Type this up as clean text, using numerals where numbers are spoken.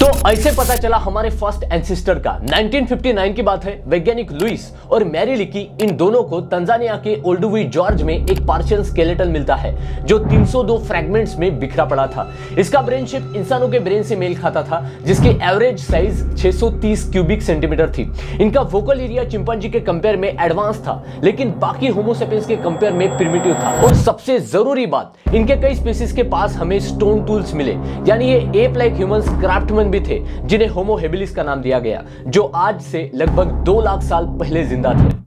तो ऐसे पता चला हमारे फर्स्ट एंसेस्टर का। 1959 की बात है। वैज्ञानिक लुइस और मैरी लिकी इन दोनों को तंजानिया के ओल्डुवी जॉर्ज में एक पार्शियन स्केलेटन मिलता है जो 302 फ्रैगमेंट्स में बिखरा पड़ा था। इसका ब्रेन शेप इंसानों के ब्रेन से मेल खाता था, जिसकी एवरेज साइज 630 क्यूबिक सेंटीमीटर थी। इनका वोकल एरिया चिंपांजी के कंपेयर में एडवांस था, लेकिन बाकी होमो सेपियंस के कंपेयर में प्रिमिटिव था। और सबसे जरूरी बात, इनके कई स्पीसीज के पास हमें स्टोन टूल्स मिले, यानी ये एप लाइक ह्यूमंस क्राफ्टमैन भी थे, जिन्हें होमो हेबिलिस का नाम दिया गया, जो आज से लगभग 2 लाख साल पहले जिंदा थे।